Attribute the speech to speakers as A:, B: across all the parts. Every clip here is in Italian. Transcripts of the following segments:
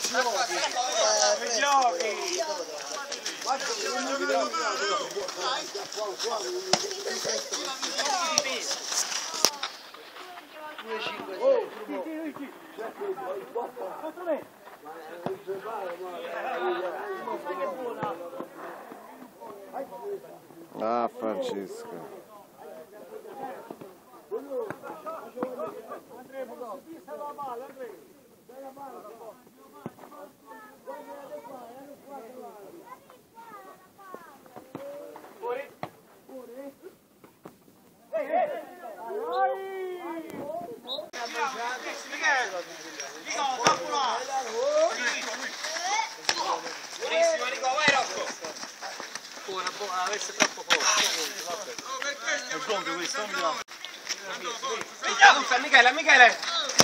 A: Ah, Francesco.
B: Avesse troppo poco. È gonfio questo, Michele, Michele!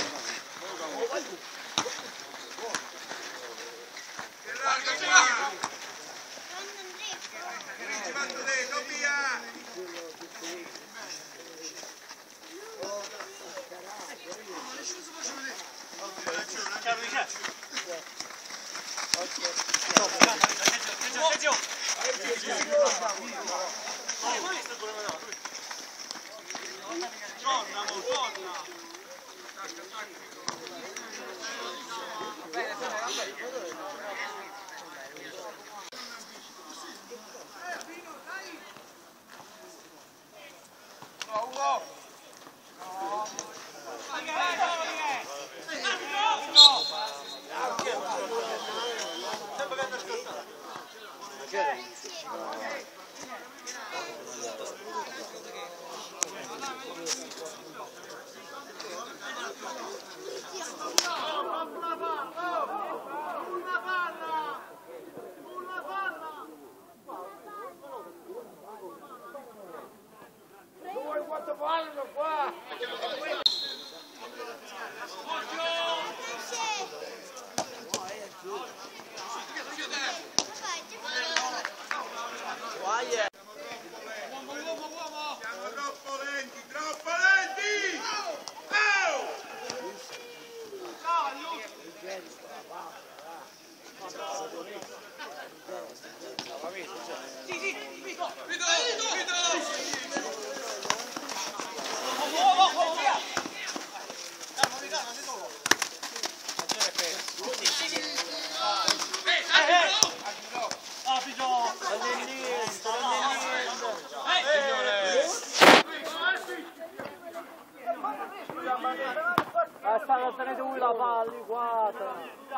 C: Stanno tenendo lui la palla, guarda.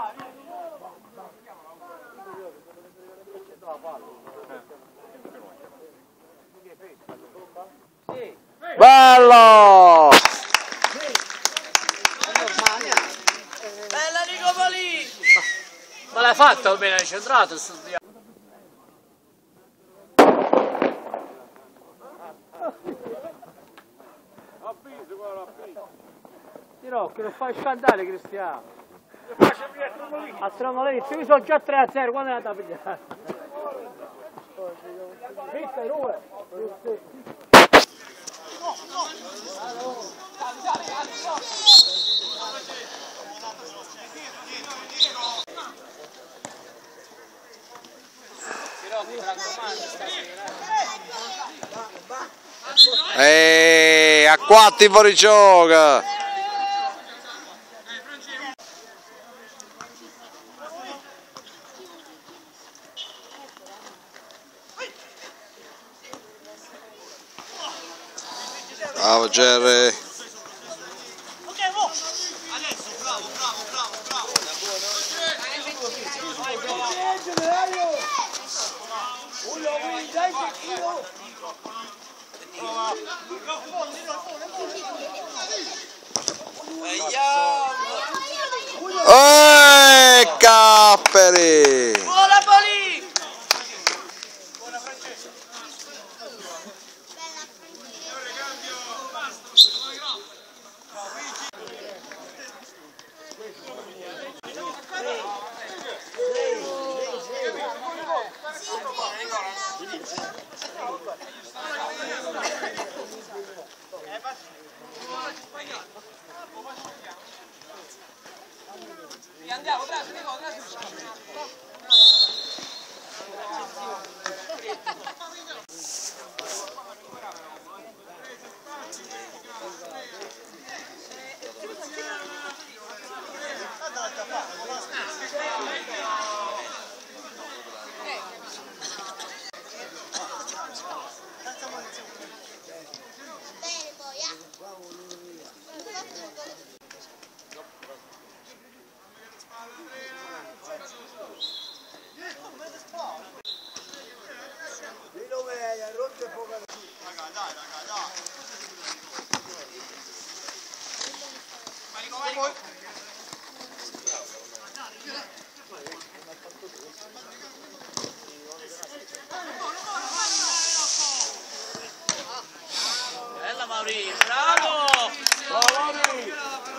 A: Bello!
C: Bella Nicopoli! Ma l'hai fatta o bene? Hai centrato sto dia? Tirocchi, lo fai scandale Cristiano. A Tromolizio, io sono già 3-0, quando è andata a pigliare? Vista, Rue!
A: A 4 in fuorigioco! Bravo Jerry! Capperi!
C: Buona Poli! Andiamo, bravo, Bella Mauri, bravo!
B: Bravo Mauri!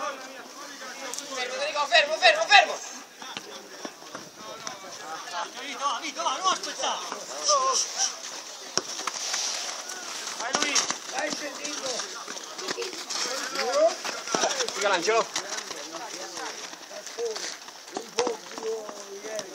D: Fermo, fermo, fermo!
C: Vito, va, non aspettare! Vai lui!
D: Vai sentito!
B: Michelangelo!
D: Un po' più ieri.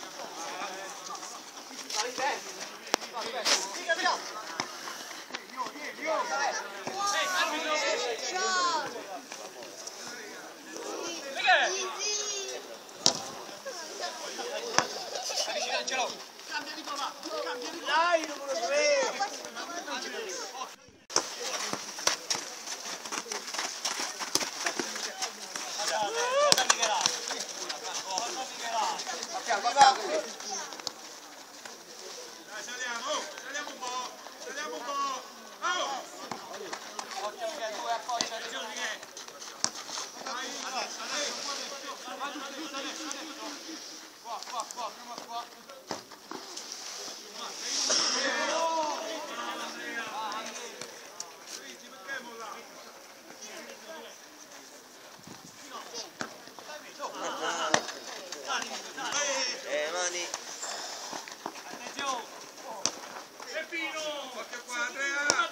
D: Dai, numero 3!
B: Saliamo un po'! Occhio che due appoggia, attenzione che... Qua. Mani.
C: Attenzione! Peppino!
B: Occhio qua, Andrea!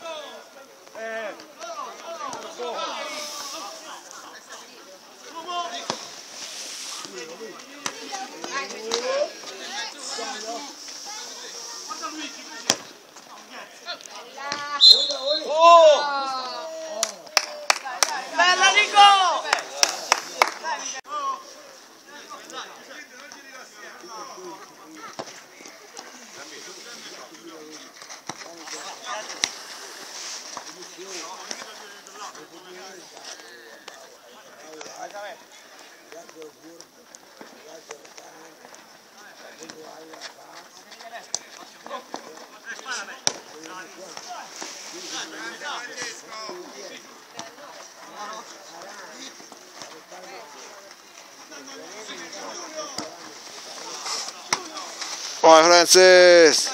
C: Bella Nico!
A: Vai Francis!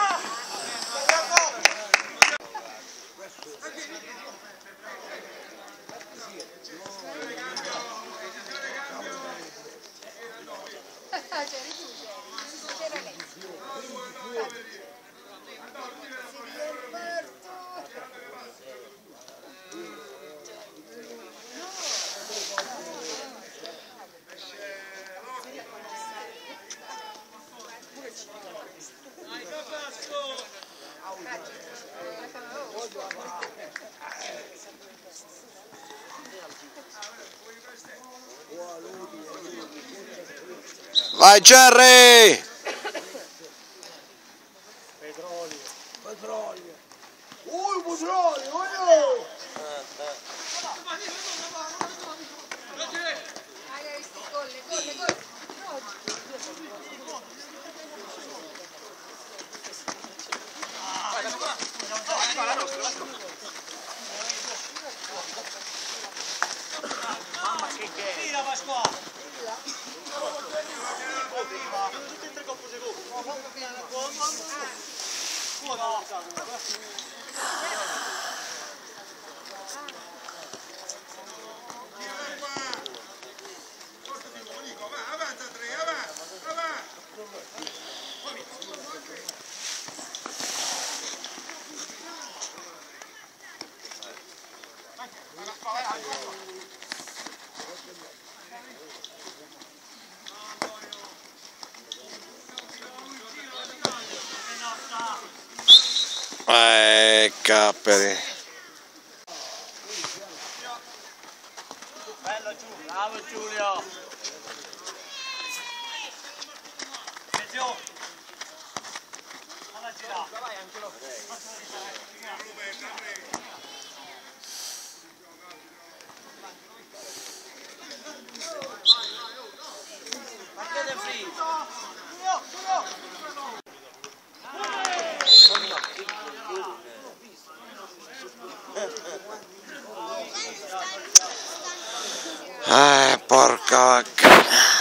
A: Vai Jerry!
D: Petrolio! Petrolio! Gol!
C: Mamma che tira Pasquale! Tutti e tre colpo secondo!
B: Avanza 3, avanza!
A: Capperi.
C: Bello Giulio, bravo Giulio. Attenzione. Alla girata. Vai Angelo. Marchete free.
A: Porca vacca.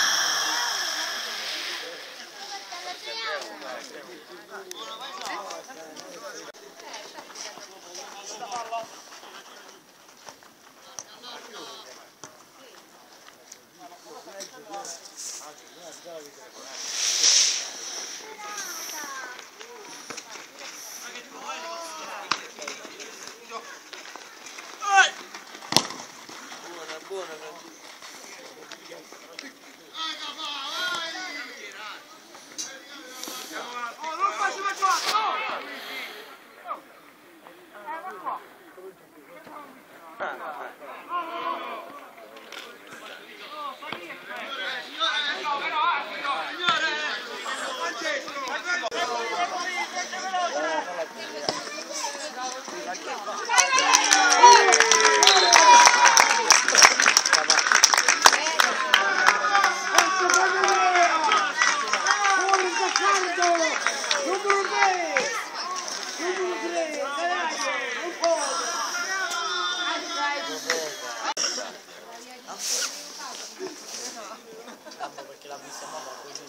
C: Perché l'ha vista mamma così,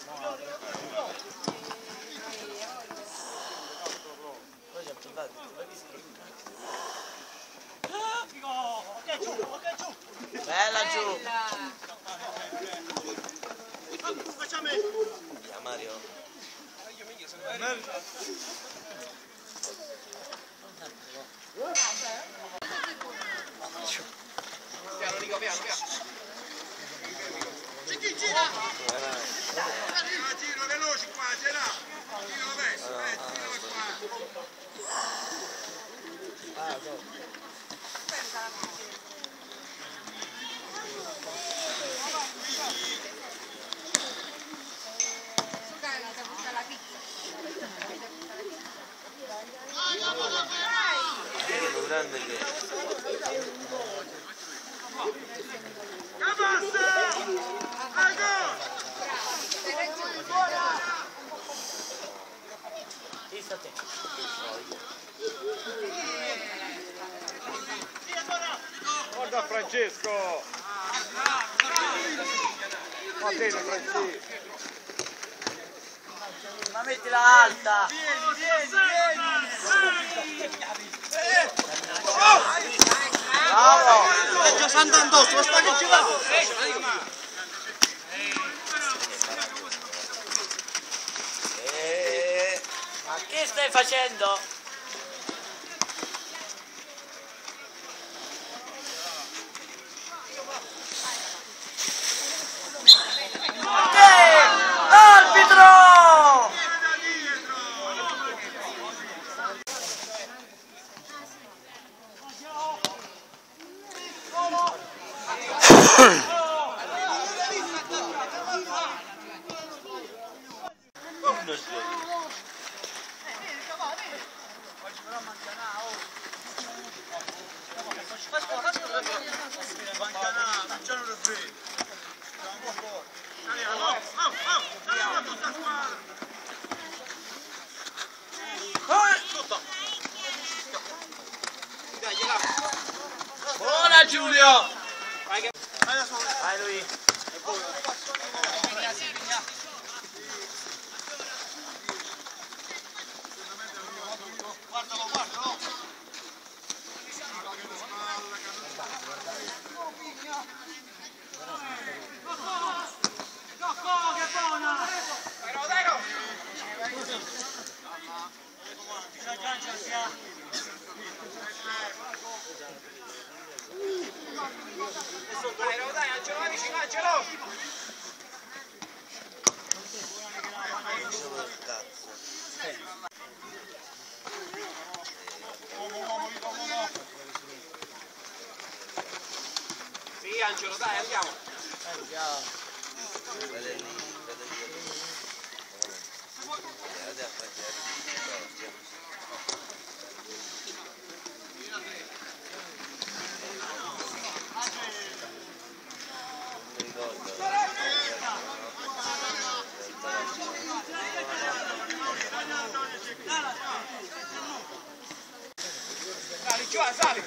C: poi ci ha portato, bella giù! Mario.
B: Piano, Nico, piano, piano.
D: Gira!
B: Giro veloce qua, gira! Giro verso, giro qua.
C: Grande che
B: Guarda Francesco! Va bene Francesco!
C: ma mettila alta! Bravo!
B: È già Sant'Andosto, ma sta che ci va!
C: Ma che stai facendo? Arbitro! Buona Giulio! Vai lui!
B: Guardalo, guardalo! Angelo, dai, andiamo. Sali, giù, sali!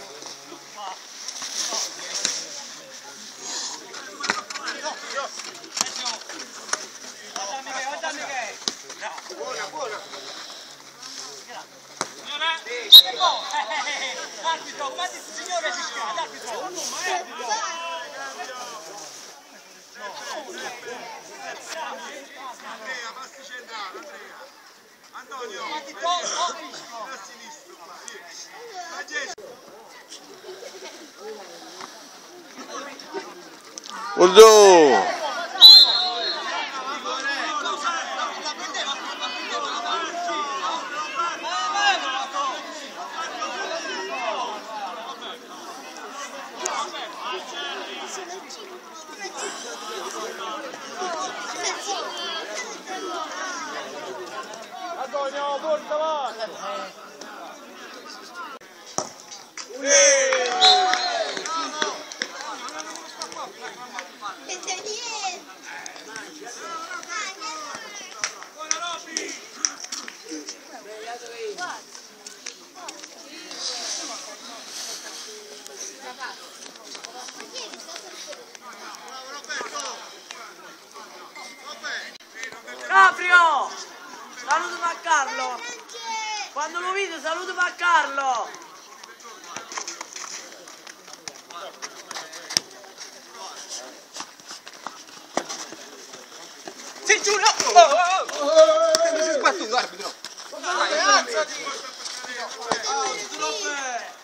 B: Buona, buona! Arbitro, quanti signore fiscale, arbitro!
E: Andrea, passi centrale, Andrea. Antonio, a sinistra,
A: Urdu.
C: Antonio, porta avanti!
F: Caprio! Saluto a Carlo! Quando lo vedo saluto a Carlo!
B: Sì, giù, no! Mi si è sbattuto, arbitro!
F: Alzati!